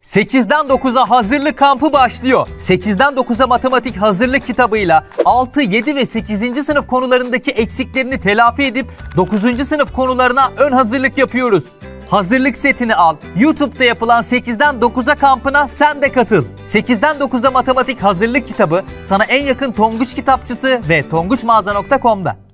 8'den 9'a hazırlık kampı başlıyor. 8'den 9'a matematik hazırlık kitabıyla 6, 7 ve 8. sınıf konularındaki eksiklerini telafi edip 9. sınıf konularına ön hazırlık yapıyoruz. Hazırlık setini al. YouTube'da yapılan 8'den 9'a kampına sen de katıl. 8'den 9'a matematik hazırlık kitabı sana en yakın Tonguç kitapçısı ve tonguçmağaza.com'da.